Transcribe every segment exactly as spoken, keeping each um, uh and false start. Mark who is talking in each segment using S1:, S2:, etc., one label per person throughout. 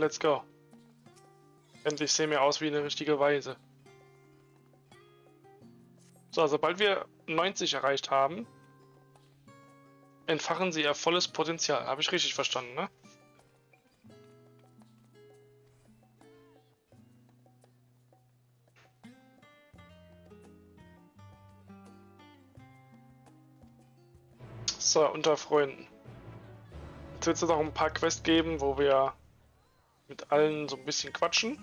S1: let's go. Endlich sehen wir aus wie eine richtige Weise. So, sobald wir neunzig erreicht haben, entfachen sie ihr volles Potenzial. Habe ich richtig verstanden, ne? So, unter Freunden. Jetzt wird es noch ein paar Quests geben, wo wir mit allen so ein bisschen quatschen.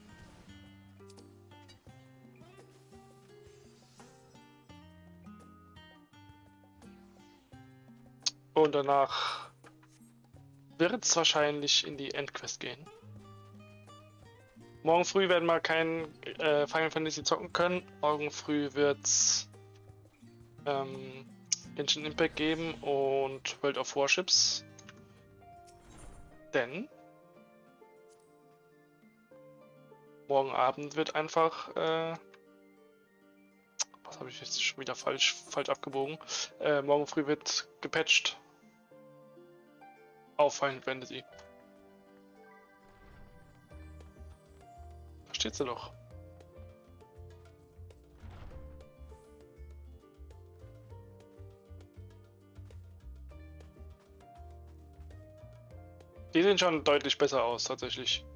S1: Und danach wird es wahrscheinlich in die Endquest gehen. Morgen früh werden wir kein äh, Final Fantasy zocken können. Morgen früh wird es ähm, Genshin Impact geben und World of Warships. Denn morgen Abend wird einfach... Äh, was habe ich jetzt schon wieder falsch, falsch abgebogen? Äh, morgen früh wird gepatcht. Auf Final Fantasy. Da steht sie doch. Die sehen schon deutlich besser aus, tatsächlich.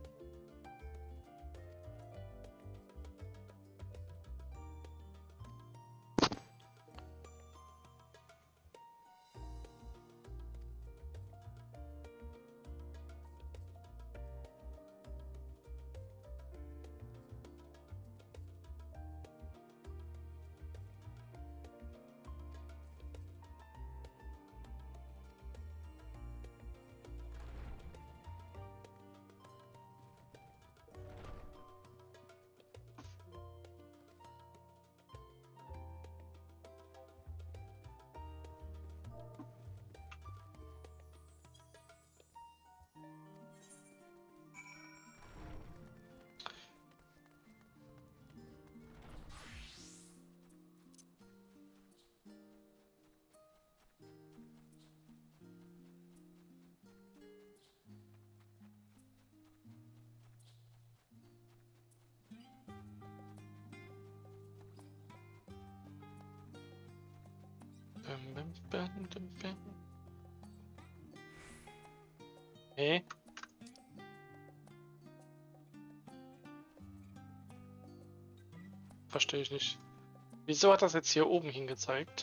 S1: Hey. Verstehe ich nicht. Wieso hat das jetzt hier oben hingezeigt?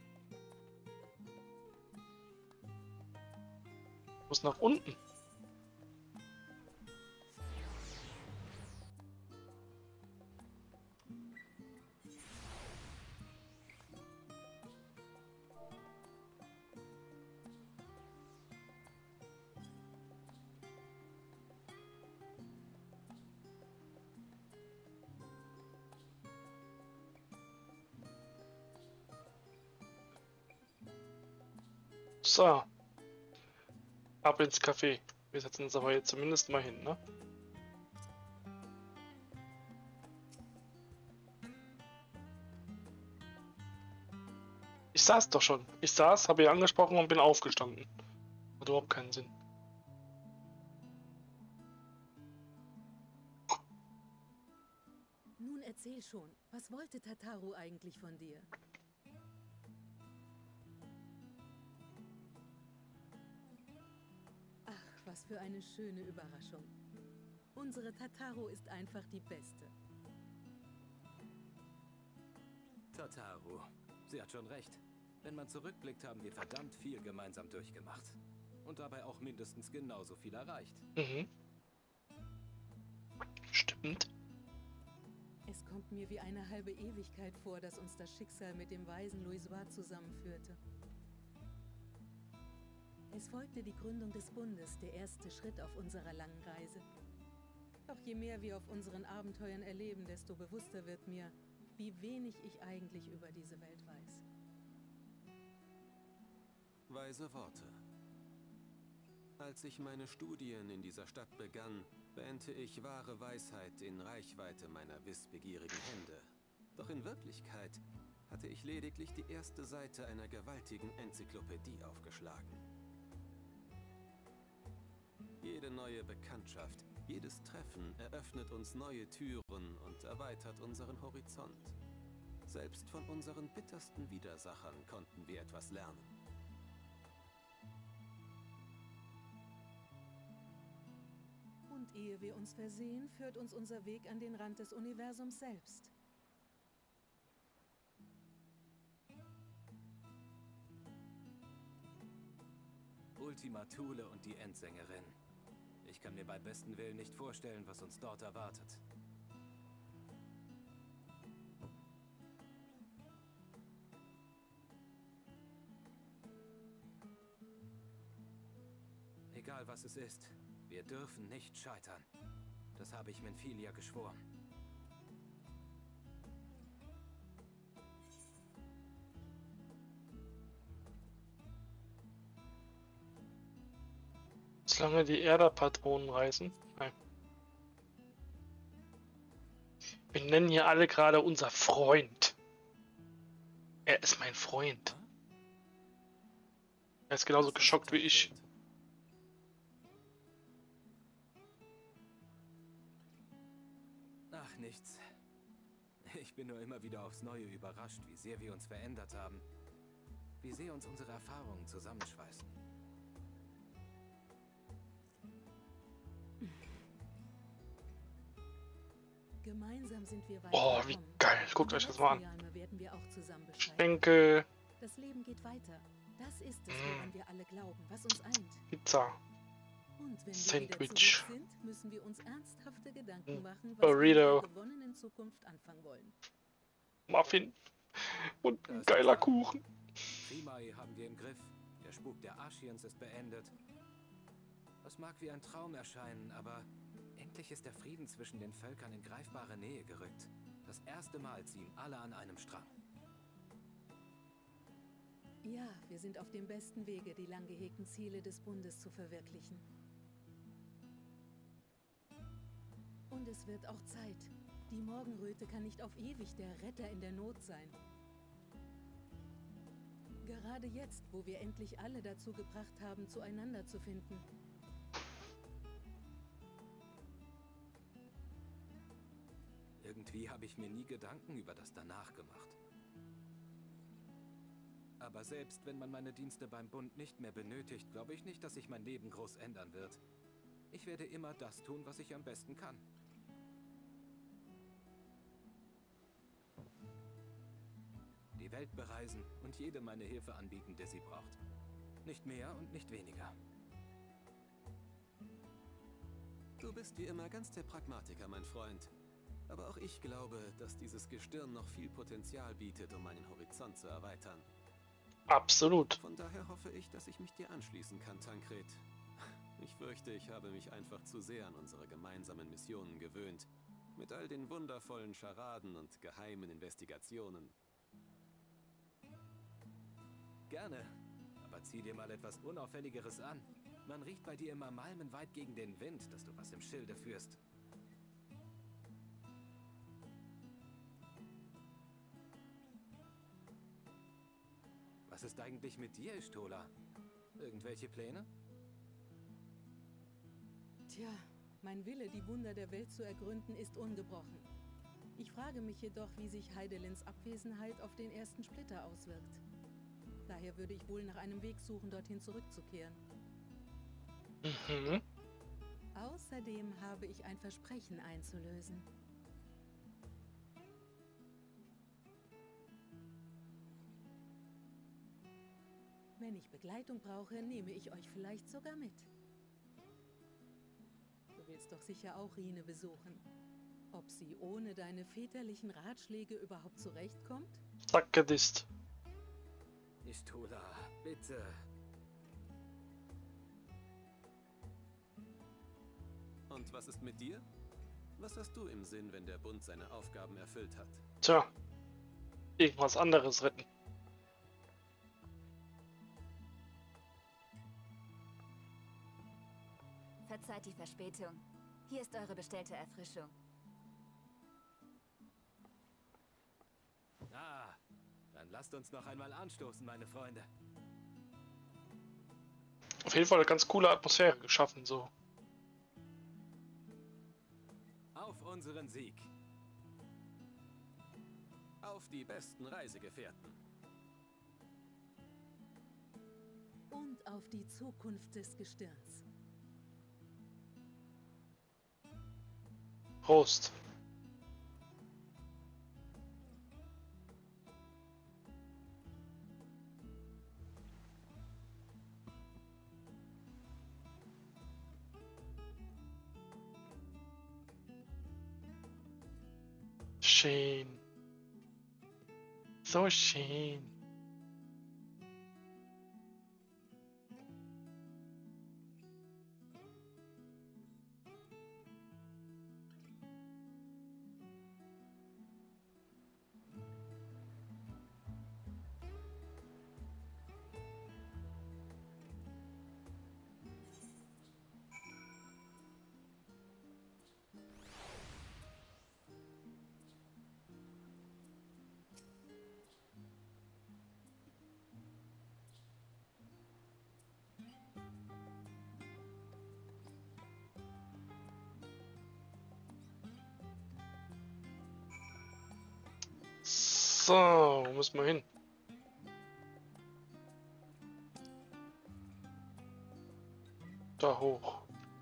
S1: Muss nach unten. So. Ab ins Café. Wir setzen uns aber jetzt zumindest mal hin, ne? Ich saß doch schon. Ich saß, habe ihr angesprochen und bin aufgestanden. Hat überhaupt keinen Sinn.
S2: Nun erzähl schon. Was wollte Tataru eigentlich von dir? Ach, was für eine schöne Überraschung. Unsere Tataru ist einfach die Beste.
S3: Tataru. Sie hat schon recht. Wenn man zurückblickt, haben wir verdammt viel gemeinsam durchgemacht. Und dabei auch mindestens genauso viel erreicht.
S1: Mhm. Stimmt.
S2: Es kommt mir wie eine halbe Ewigkeit vor, dass uns das Schicksal mit dem weisen Louisois zusammenführte. Es folgte die Gründung des Bundes, der erste Schritt auf unserer langen Reise. Doch je mehr wir auf unseren Abenteuern erleben, desto bewusster wird mir, wie wenig ich eigentlich über diese Welt weiß.
S4: Weise Worte. Als ich meine Studien in dieser Stadt begann, wähnte ich wahre Weisheit in Reichweite meiner wissbegierigen Hände. Doch in Wirklichkeit hatte ich lediglich die erste Seite einer gewaltigen Enzyklopädie aufgeschlagen. Jede neue Bekanntschaft Jedes Treffen eröffnet uns neue Türen und erweitert unseren Horizont. Selbst von unseren bittersten Widersachern konnten wir etwas lernen.
S2: Und ehe wir uns versehen, führt uns unser Weg an den Rand des Universums selbst.
S3: Ultima Thule und die Endsängerin. Ich kann mir beim besten Willen nicht vorstellen, was uns dort erwartet. Egal was es ist, wir dürfen nicht scheitern. Das habe ich Minfilia geschworen.
S1: Solange die Erder-Patronen reißen. Nein. Wir nennen hier alle gerade unser Freund. Er ist mein Freund. Er ist genauso geschockt wie ich.
S3: Ach, nichts. Ich bin nur immer wieder aufs Neue überrascht, wie sehr wir uns verändert haben. Wie sehr uns unsere Erfahrungen zusammenschweißen.
S2: Gemeinsam sind wir weit
S1: Oh, wie
S2: gekommen.
S1: geil. Guckt euch das mal an.
S2: Jahre werden wir auch zusammen beschreiten.
S1: Schenkel,
S2: Das Leben geht weiter. Das ist es, woran wir alle glauben, was uns eint.
S1: Pizza,
S2: Und wenn wir
S1: Sandwich.
S2: wieder zurück sind, müssen wir uns ernsthafte Gedanken machen, was
S1: Burrito.
S2: wir mit der gewonnenen Zukunft anfangen wollen.
S1: Muffin und
S3: Da
S1: ein
S3: ist der
S1: geiler
S3: Plan.
S1: Kuchen.
S3: Trimai haben wir im Griff. Der Spuk der Ashians ist beendet. Das mag wie ein Traum erscheinen, aber endlich ist der Frieden zwischen den Völkern in greifbare Nähe gerückt. Das erste Mal ziehen alle an einem Strang.
S2: Ja, wir sind auf dem besten Wege, die lang gehegten Ziele des Bundes zu verwirklichen. Und es wird auch Zeit. Die Morgenröte kann nicht auf ewig der Retter in der Not sein. Gerade jetzt, wo wir endlich alle dazu gebracht haben, zueinander zu finden.
S3: Irgendwie habe ich mir nie Gedanken über das Danach gemacht. Aber selbst wenn man meine Dienste beim Bund nicht mehr benötigt, glaube ich nicht, dass sich mein Leben groß ändern wird. Ich werde immer das tun, was ich am besten kann. Die Welt bereisen und jedem meine Hilfe anbieten, der sie braucht. Nicht mehr und nicht weniger.
S4: Du bist wie immer ganz der Pragmatiker, mein Freund. Aber auch ich glaube, dass dieses Gestirn noch viel Potenzial bietet, um meinen Horizont zu erweitern.
S1: Absolut.
S4: Von daher hoffe ich, dass ich mich dir anschließen kann, Tancred. Ich fürchte, ich habe mich einfach zu sehr an unsere gemeinsamen Missionen gewöhnt. Mit all den wundervollen Scharaden und geheimen Investigationen.
S3: Gerne, aber zieh dir mal etwas Unauffälligeres an. Man riecht bei dir immer malmenweit gegen den Wind, dass du was im Schilde führst. Was ist eigentlich mit dir, Y'shtola? Irgendwelche Pläne?
S2: Tja, mein Wille, die Wunder der Welt zu ergründen, ist ungebrochen. Ich frage mich jedoch, wie sich Heidelins Abwesenheit auf den ersten Splitter auswirkt. Daher würde ich wohl nach einem Weg suchen, dorthin zurückzukehren.
S1: Mhm.
S2: Außerdem habe ich ein Versprechen einzulösen. Wenn ich Begleitung brauche, nehme ich euch vielleicht sogar mit. Du willst doch sicher auch Rine besuchen. Ob sie ohne deine väterlichen Ratschläge überhaupt zurechtkommt?
S1: Zack, gedisst.
S3: Y'shtola, bitte.
S4: Und was ist mit dir? Was hast du im Sinn, wenn der Bund seine Aufgaben erfüllt hat?
S1: Tja, irgendwas anderes retten.
S5: Verzeiht die Verspätung. Hier ist eure bestellte Erfrischung.
S3: Ah, dann lasst uns noch einmal anstoßen, meine Freunde.
S1: Auf jeden Fall eine ganz coole Atmosphäre geschaffen, so.
S3: Auf unseren Sieg.
S4: Auf die besten Reisegefährten.
S2: Und auf die Zukunft des Gestirns.
S1: Prost. Schön. So schön. So, wo müssen wir hin? Da hoch.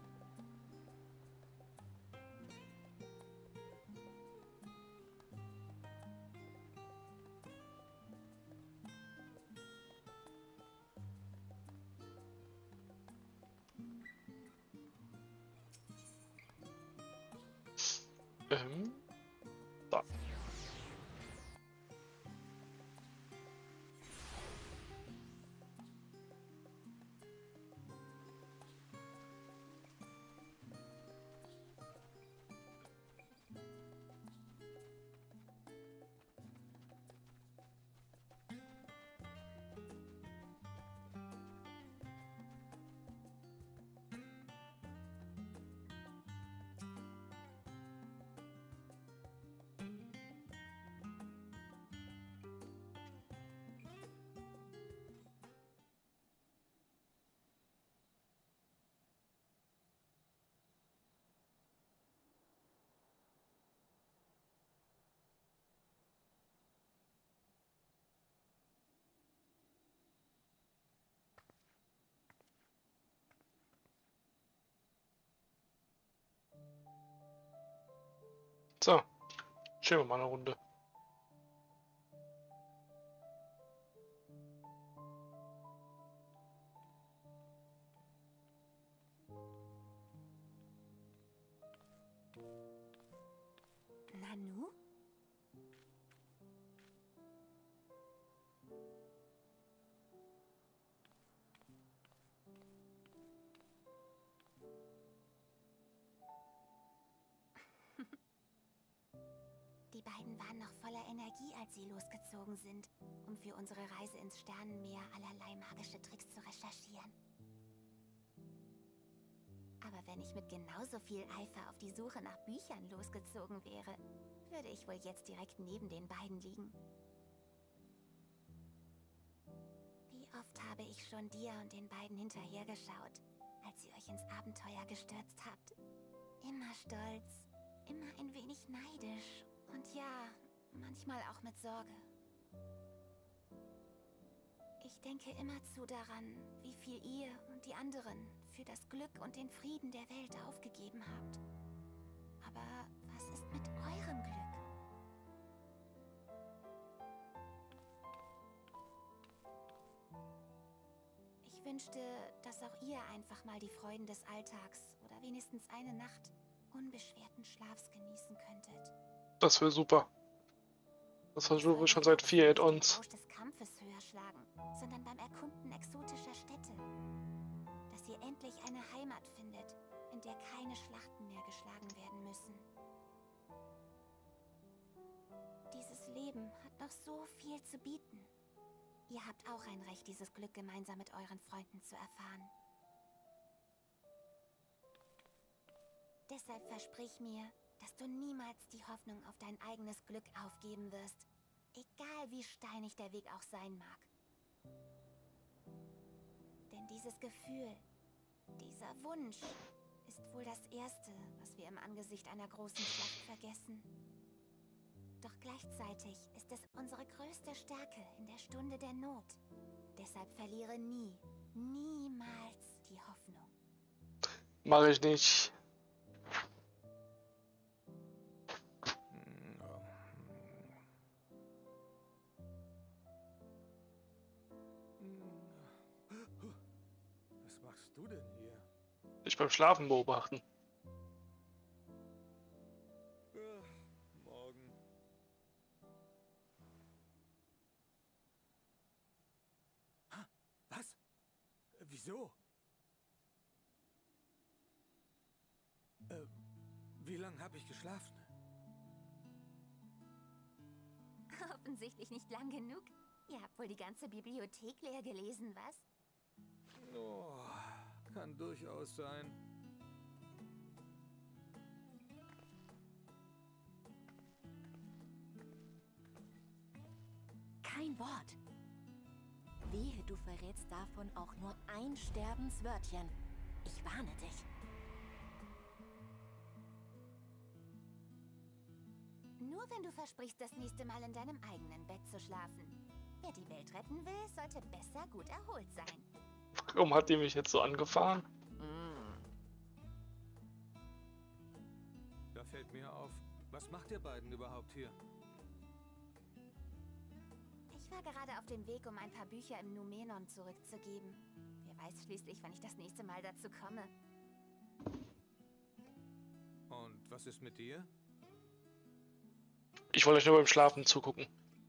S1: Ähm, da. So, chillen wir mal eine Runde.
S5: Nanu? Die beiden waren noch voller Energie, als sie losgezogen sind, um für unsere Reise ins Sternenmeer allerlei magische Tricks zu recherchieren. Aber wenn ich mit genauso viel Eifer auf die Suche nach Büchern losgezogen wäre, würde ich wohl jetzt direkt neben den beiden liegen. Wie oft habe ich schon dir und den beiden hinterhergeschaut, als ihr euch ins Abenteuer gestürzt habt. Immer stolz, immer ein wenig neidisch. Und ja, manchmal auch mit Sorge. Ich denke immerzu daran, wie viel ihr und die anderen für das Glück und den Frieden der Welt aufgegeben habt. Aber was ist mit eurem Glück? Ich wünschte, dass auch ihr einfach mal die Freuden des Alltags oder wenigstens eine Nacht unbeschwerten Schlafs genießen könntet.
S1: Das wäre super. Das versuche ich schon seit vier Add-ons.
S5: Rausch des Kampfes höher schlagen, sondern beim Erkunden exotischer Städte. Dass ihr endlich eine Heimat findet, in der keine Schlachten mehr geschlagen werden müssen. Dieses Leben hat noch so viel zu bieten. Ihr habt auch ein Recht, dieses Glück gemeinsam mit euren Freunden zu erfahren. Deshalb versprich mir, dass du niemals die Hoffnung auf dein eigenes Glück aufgeben wirst, egal wie steinig der Weg auch sein mag. Denn dieses Gefühl, dieser Wunsch, ist wohl das Erste, was wir wir im Angesicht einer großen Schlacht vergessen. Doch gleichzeitig ist es unsere größte Stärke in der Stunde der Not. Deshalb verliere nie, niemals die Hoffnung.
S1: Mache ich nicht.
S3: Was machst du denn hier?
S1: Ich beim Schlafen beobachten.
S3: Morgen. Was? Wieso? Äh, wie lange habe ich geschlafen?
S5: Offensichtlich nicht lang genug. Ihr habt wohl die ganze Bibliothek leer gelesen, was?
S3: Oh, kann durchaus sein.
S6: Kein Wort. Wehe, du verrätst davon auch nur ein Sterbenswörtchen. Ich warne dich.
S5: Nur wenn du versprichst, das nächste Mal in deinem eigenen Bett zu schlafen. Wer die Welt retten will, sollte besser gut erholt sein.
S1: Warum hat die mich jetzt so angefahren?
S3: Da fällt mir auf, was macht ihr beiden überhaupt hier?
S5: Ich war gerade auf dem Weg, um ein paar Bücher im Numenon zurückzugeben. Wer weiß schließlich, wann ich das nächste Mal dazu komme.
S3: Und was ist mit dir?
S1: Ich wollte euch nur beim Schlafen zugucken.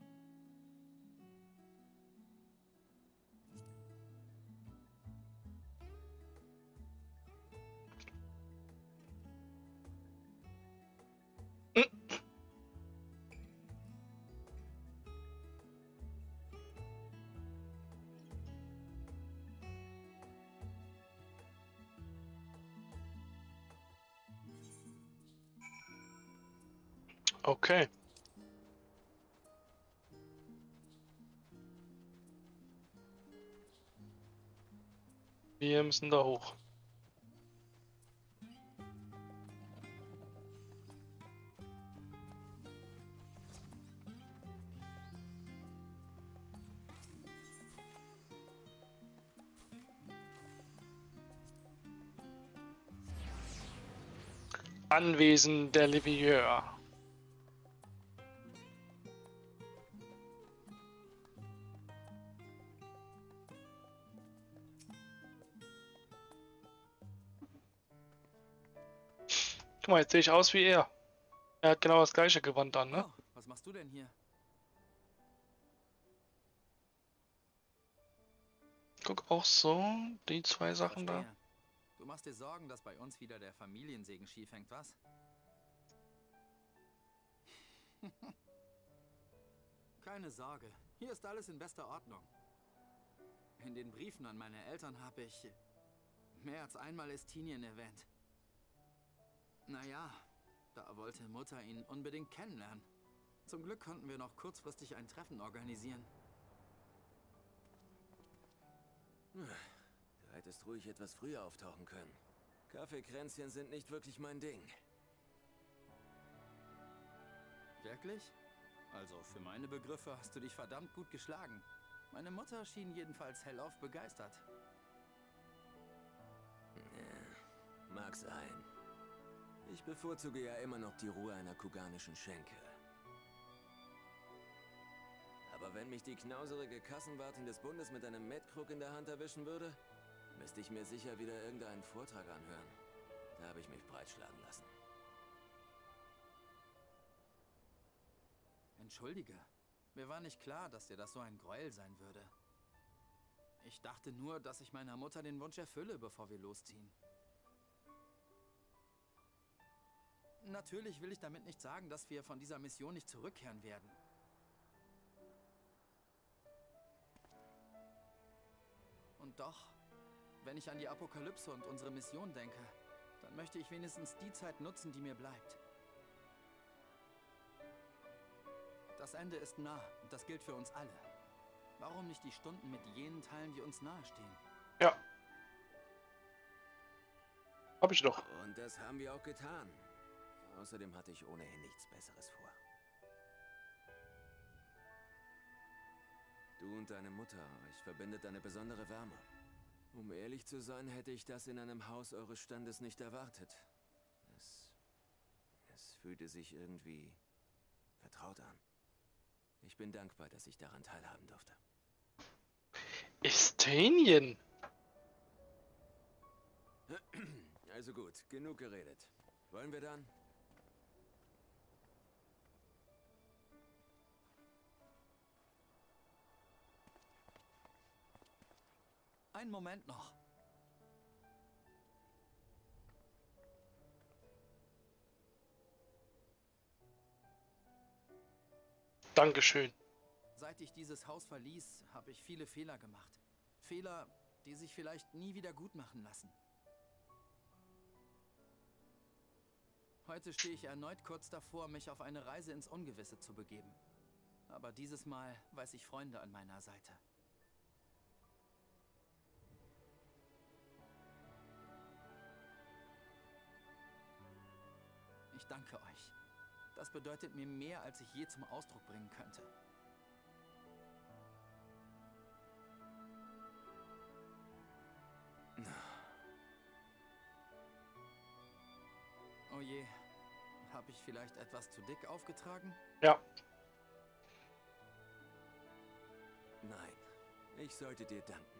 S1: Okay. Wir müssen da hoch. Anwesen der Levieur. Guck mal, jetzt sehe ich aus wie er. Er hat genau das gleiche Gewand an, ne?
S3: Oh, was machst du denn hier?
S1: Guck auch so, die zwei Sachen da.
S7: Verstehe. Du machst dir Sorgen, dass bei uns wieder der Familiensegen schief hängt, was? Keine Sorge, hier ist alles in bester Ordnung. In den Briefen an meine Eltern habe ich mehr als einmal Estinien erwähnt. Naja, da wollte Mutter ihn unbedingt kennenlernen. Zum Glück konnten wir noch kurzfristig ein Treffen organisieren.
S4: Du hättest ruhig etwas früher auftauchen können. Kaffeekränzchen sind nicht wirklich mein Ding.
S7: Wirklich? Also für meine Begriffe hast du dich verdammt gut geschlagen. Meine Mutter schien jedenfalls hellauf begeistert.
S4: Ja, mag sein. Ich bevorzuge ja immer noch die Ruhe einer kuganischen Schenke. Aber wenn mich die knauserige Kassenwartin des Bundes mit einem Metkrug in der Hand erwischen würde, müsste ich mir sicher wieder irgendeinen Vortrag anhören. Da habe ich mich breitschlagen lassen.
S7: Entschuldige, mir war nicht klar, dass dir das so ein Gräuel sein würde. Ich dachte nur, dass ich meiner Mutter den Wunsch erfülle, bevor wir losziehen. Natürlich will ich damit nicht sagen, dass wir von dieser Mission nicht zurückkehren werden. Und doch, wenn ich an die Apokalypse und unsere Mission denke, dann möchte ich wenigstens die Zeit nutzen, die mir bleibt. Das Ende ist nah und das gilt für uns alle. Warum nicht die Stunden mit jenen teilen, die uns nahestehen?
S1: Ja. Hab ich doch.
S4: Und das haben wir auch getan. Außerdem hatte ich ohnehin nichts Besseres vor. Du und deine Mutter, euch verbindet eine besondere Wärme. Um ehrlich zu sein, hätte ich das in einem Haus eures Standes nicht erwartet. Es... es fühlte sich irgendwie vertraut an. Ich bin dankbar, dass ich daran teilhaben durfte.
S1: Estanien!
S4: Also gut, genug geredet. Wollen wir dann?
S7: Einen Moment noch.
S1: Dankeschön.
S7: Seit ich dieses Haus verließ, habe ich viele Fehler gemacht. Fehler, die sich vielleicht nie wieder gut machen lassen. Heute stehe ich erneut kurz davor, mich auf eine Reise ins Ungewisse zu begeben. Aber dieses Mal weiß ich Freunde an meiner Seite. Ich danke euch. Das bedeutet mir mehr, als ich je zum Ausdruck bringen könnte. Oh je, habe ich vielleicht etwas zu dick aufgetragen?
S1: Ja.
S4: Nein, ich sollte dir danken.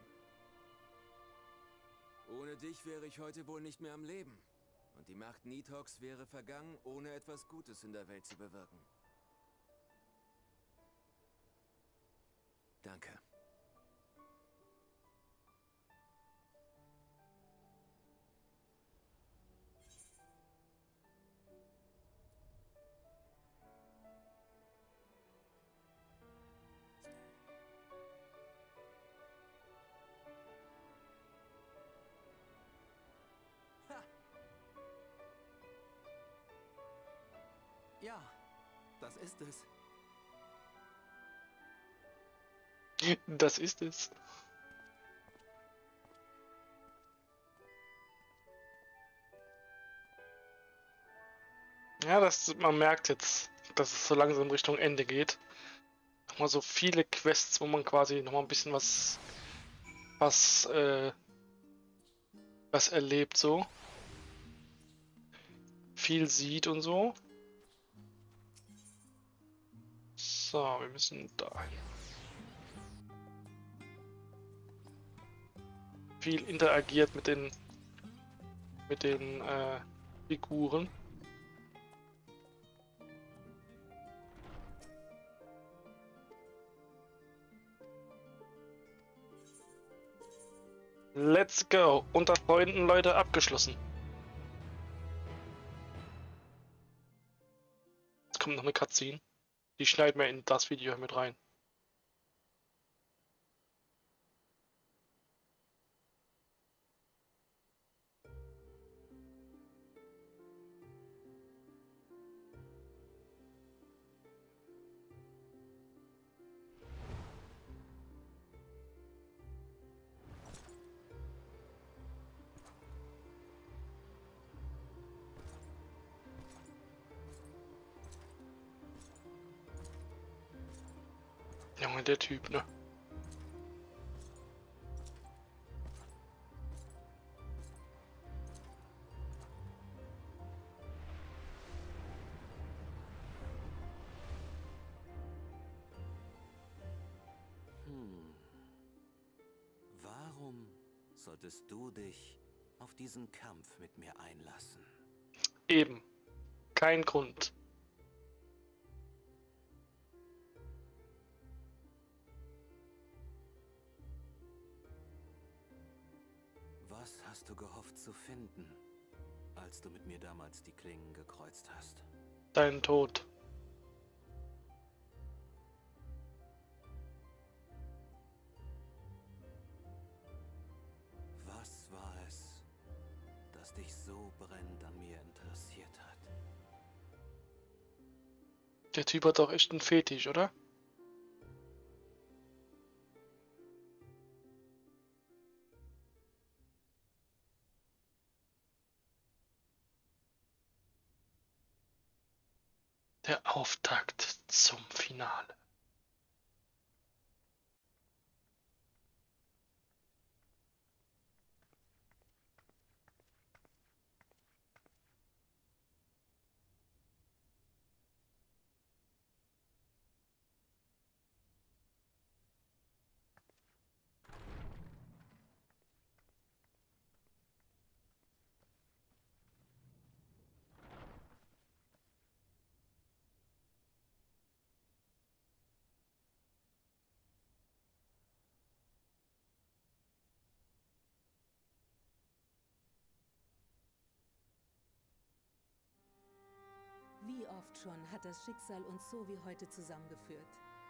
S4: Ohne dich wäre ich heute wohl nicht mehr am Leben. Und die Macht Nitox wäre vergangen, ohne etwas Gutes in der Welt zu bewirken. Danke.
S7: Ja, das ist es.
S1: Das ist es. Ja, das, man merkt jetzt, dass es so langsam Richtung Ende geht. Nochmal so viele Quests, wo man quasi nochmal ein bisschen was, was, äh, was erlebt so. Viel sieht und so. So, wir müssen dahin. Viel interagiert mit den mit den äh, Figuren. Let's go! Unter Freunden, Leute, abgeschlossen. Jetzt kommt noch eine Cutscene. Die schneiden wir in das Video mit rein. Junge, der Typ, ne?
S3: Hm. Warum solltest du dich auf diesen Kampf mit mir einlassen?
S1: Eben. Kein Grund.
S3: Was hast du gehofft zu finden, als du mit mir damals die Klingen gekreuzt hast?
S1: Dein Tod.
S3: Was war es, das dich so brennend an mir interessiert hat?
S1: Der Typ hat doch echt einen Fetisch, oder? Der Auftakt zum Finale.
S2: Wie oft schon hat das Schicksal uns so wie heute zusammengeführt.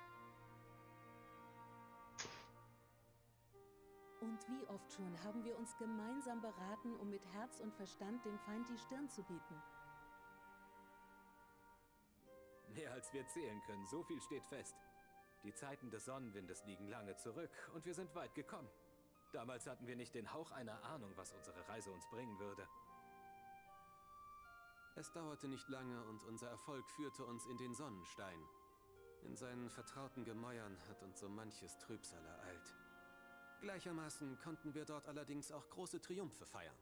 S2: Und wie oft schon haben wir uns gemeinsam beraten, um mit Herz und Verstand dem Feind die Stirn zu bieten.
S3: Mehr als wir zählen können, so viel steht fest. Die Zeiten des Sonnenwindes liegen lange zurück und wir sind weit gekommen. Damals hatten wir nicht den Hauch einer Ahnung, was unsere Reise uns bringen würde.
S4: Es dauerte nicht lange und unser Erfolg führte uns in den Sonnenstein. In seinen vertrauten Gemäuern hat uns so manches Trübsal ereilt. Gleichermaßen konnten wir dort allerdings auch große Triumphe feiern.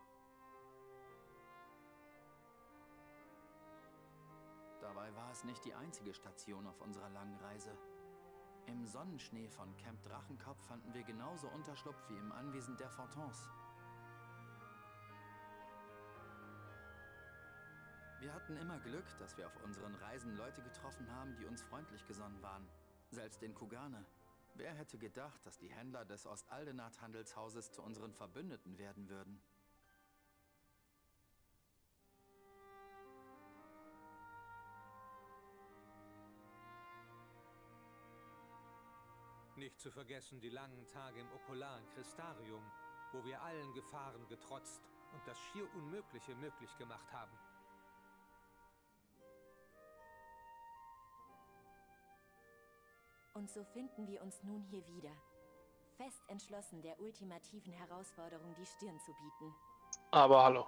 S7: Dabei war es nicht die einzige Station auf unserer langen Reise. Im Sonnenschnee von Camp Drachenkopf fanden wir genauso Unterschlupf wie im Anwesen der Fortons. Wir hatten immer Glück, dass wir auf unseren Reisen Leute getroffen haben, die uns freundlich gesonnen waren. Selbst in Kugane. Wer hätte gedacht, dass die Händler des Ostaldenat-Handelshauses zu unseren Verbündeten werden würden?
S8: Nicht zu vergessen die langen Tage im okularen Crystarium, wo wir allen Gefahren getrotzt und das schier Unmögliche möglich gemacht haben.
S6: Und so finden wir uns nun hier wieder. Fest entschlossen, der ultimativen Herausforderung die Stirn zu bieten.
S1: Aber hallo.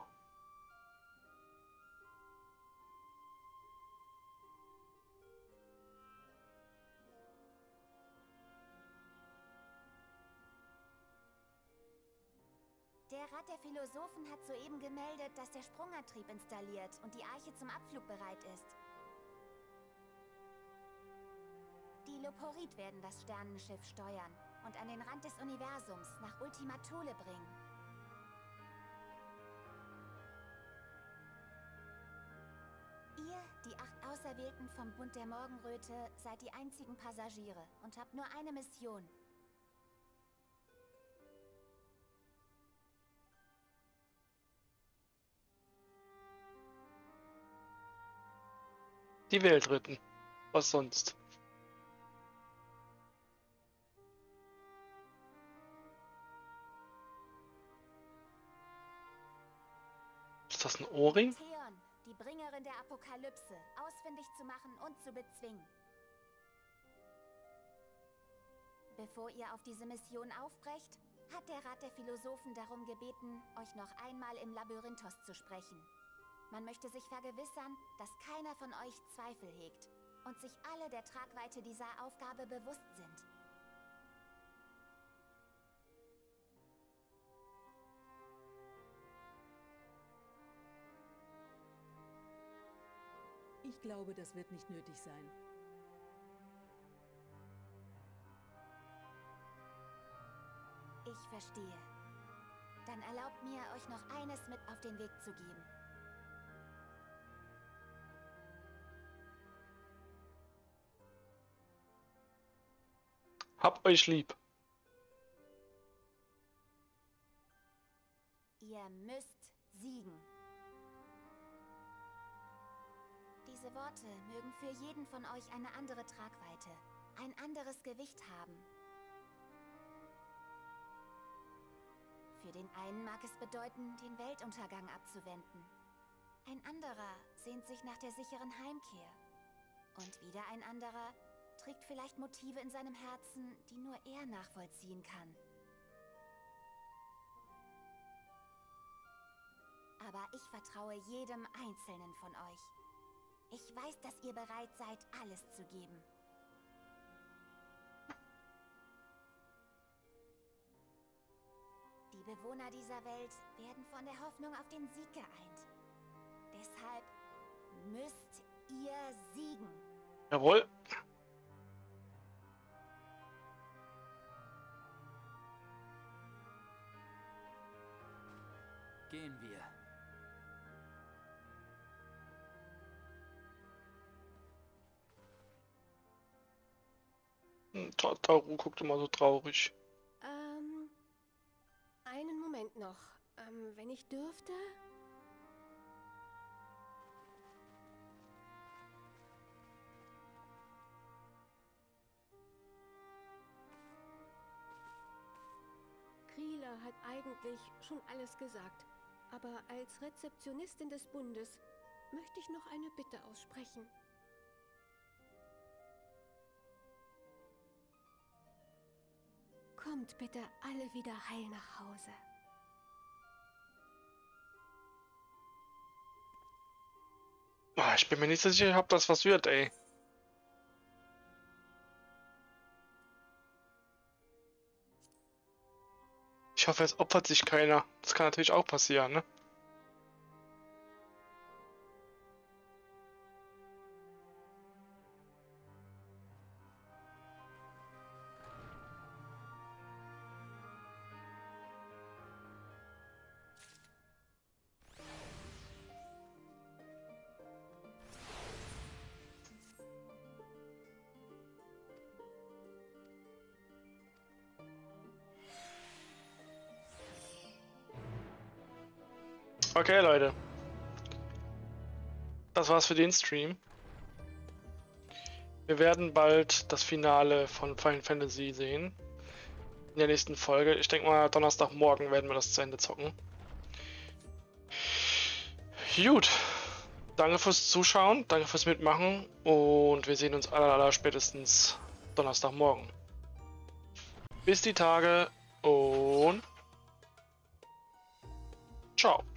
S5: Der Rat der Philosophen hat soeben gemeldet, dass der Sprungantrieb installiert und die Arche zum Abflug bereit ist. Die Loporit werden das Sternenschiff steuern und an den Rand des Universums nach Ultima Thule bringen. Ihr, die acht Auserwählten vom Bund der Morgenröte, seid die einzigen Passagiere und habt nur eine Mission.
S1: Die Welt retten. Was sonst? Ist das ein Ohrring?
S5: Theon, die Bringerin der Apokalypse, ausfindig zu machen und zu bezwingen. Bevor ihr auf diese Mission aufbrecht, hat der Rat der Philosophen darum gebeten, euch noch einmal im Labyrinthos zu sprechen. Man möchte sich vergewissern, dass keiner von euch Zweifel hegt und sich alle der Tragweite dieser Aufgabe bewusst sind.
S2: Ich glaube, das wird nicht nötig sein.
S5: Ich verstehe. Dann erlaubt mir, euch noch eines mit auf den Weg zu geben.
S1: Habt euch lieb.
S5: Ihr müsst siegen. Diese Worte mögen für jeden von euch eine andere Tragweite, ein anderes Gewicht haben. Für den einen mag es bedeuten, den Weltuntergang abzuwenden. Ein anderer sehnt sich nach der sicheren Heimkehr. Und wieder ein anderer trägt vielleicht Motive in seinem Herzen, die nur er nachvollziehen kann. Aber ich vertraue jedem Einzelnen von euch. Ich weiß, dass ihr bereit seid, alles zu geben. Die Bewohner dieser Welt werden von der Hoffnung auf den Sieg geeint. Deshalb müsst ihr siegen.
S1: Jawohl.
S7: Gehen wir.
S1: Ta- Taru guckt immer so traurig.
S9: Ähm, einen Moment noch. Ähm, wenn ich dürfte? Krieler hat eigentlich schon alles gesagt. Aber als Rezeptionistin des Bundes möchte ich noch eine Bitte aussprechen. Kommt bitte alle wieder heil nach Hause.
S1: Ah, ich bin mir nicht so sicher, ob das was wird, ey. Ich hoffe, es opfert sich keiner. Das kann natürlich auch passieren, ne? Okay, Leute. Das war's für den Stream. Wir werden bald das Finale von Final Fantasy sehen. In der nächsten Folge. Ich denke mal, Donnerstagmorgen werden wir das zu Ende zocken. Gut. Danke fürs Zuschauen, danke fürs Mitmachen und wir sehen uns aller, aller spätestens Donnerstagmorgen. Bis die Tage und ciao.